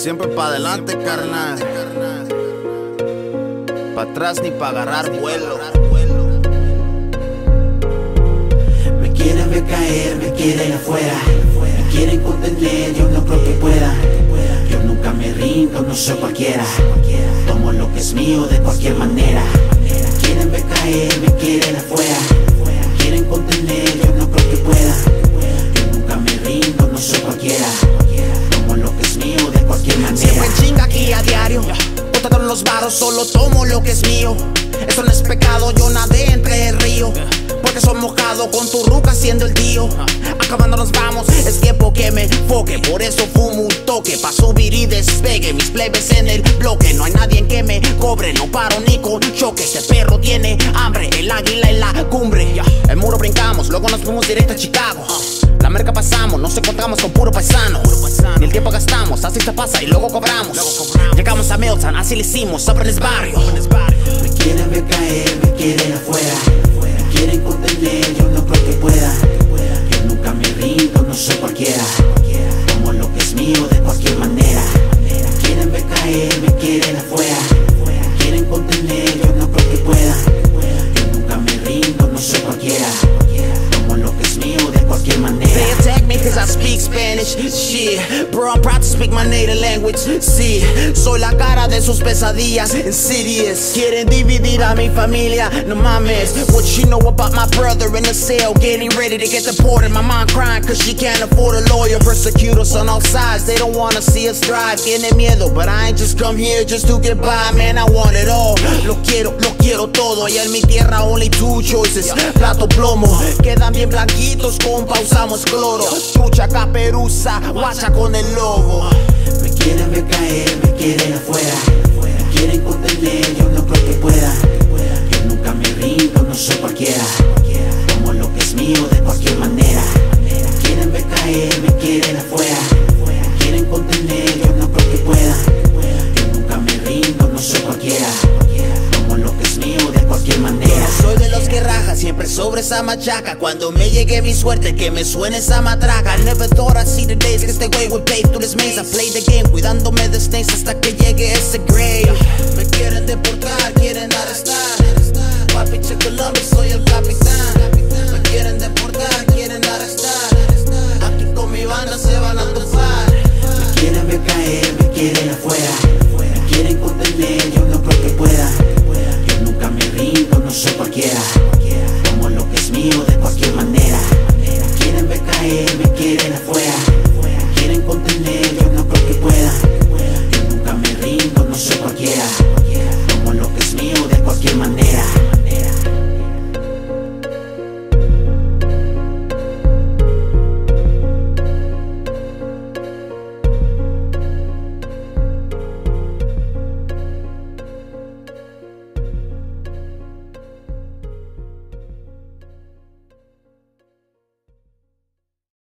Siempre pa' adelante, carnal. Pa' atrás ni pa' agarrar vuelo. Me quieren ver caer, me quieren afuera. Me quieren contener, yo no creo que pueda. Yo nunca me rindo, no soy cualquiera. Tomo lo que es mío de cualquier manera. Me quieren ver caer, me quieren afuera. Me quieren contener, yo no creo que pueda. Yo nunca me rindo, no soy cualquiera. Tomo lo que es mío de cualquier manera. Siempre en chinga aquí a diario. Botando los varos, solo tomo lo que es mío. Eso no es pecado, yo nadé entre el río. Porque soy mojado con tu ruca siendo el tío. Acabando nos vamos, es tiempo que me enfoque. Por eso fumo un toque, pa' subir y despegue. Mis plebes en el bloque, no hay nadie en que me cobre. No paro ni con choque, este perro tiene hambre. El águila en la cumbre. El muro brincamos, luego nos fuimos directo a Chicago. La merca pasamos, nos encontramos con puro paisano. Ni el tiempo gastamos, así se pasa y luego cobramos. Llegamos a Milton, así le hicimos, sobre el barrio. Me quieren ver caer, me quieren afuera. Me quieren contener, yo no creo que pueda. Yo nunca me rindo, no soy cualquiera. Tomo lo que es mío de cualquier manera. Me quieren ver caer, me quieren afuera. Me quieren contener, yo no creo que pueda. Yo nunca me rindo, no soy cualquiera. Tomo lo que es mío de cualquier manera. They attack me cause I speak Spanish. Shit, bro, I'm proud to speak my native language. Sí, soy la cara de sus pesadillas. Insidious, quieren dividir a mi familia. No mames, what you know about my brother in the cell, getting ready to get deported. My mom crying cause she can't afford a lawyer. Persecute us on all sides, they don't wanna see us thrive. Tienen miedo, but I ain't just come here just to get by. Man, I want it all. Lo quiero todo. Y en mi tierra only two choices, plato plomo. Quedan bien blanquitos, compa, usamos cloro. Trucha, caperuza, guacha con el lobo. Me quieren ver caer, me quieren afuera. Me quieren contener, yo no creo que pueda. Yo nunca me rindo, no soy cualquiera. Tomo lo que es mío de cualquier manera. Me quieren ver caer, me quieren afuera. Me quieren contener, yo no creo que pueda. Yo nunca me rindo, no soy cualquiera. Tomo lo que es mío de cualquier manera. Soy de los que raja siempre sobre esa machaca. Cuando me llegue mi suerte, que me suene esa matraca. I never thought I'd see the days que este way would play through this maze. I played the game, cuidándome de snakes hasta que llegue ese grave. Me quieren deportar, quieren arrestar. Papi Columbus, soy el capitán. Me quieren deportar, quieren arrestar. Aquí con mi banda se van a topar. Me quieren ver caer, me quieren afuera. Me quieren contener, yo no creo que pueda. Yo nunca me rindo, no soy cualquiera. Tomo lo que es mío de cualquier manera. Me quieren ver caer, me quieren afuera.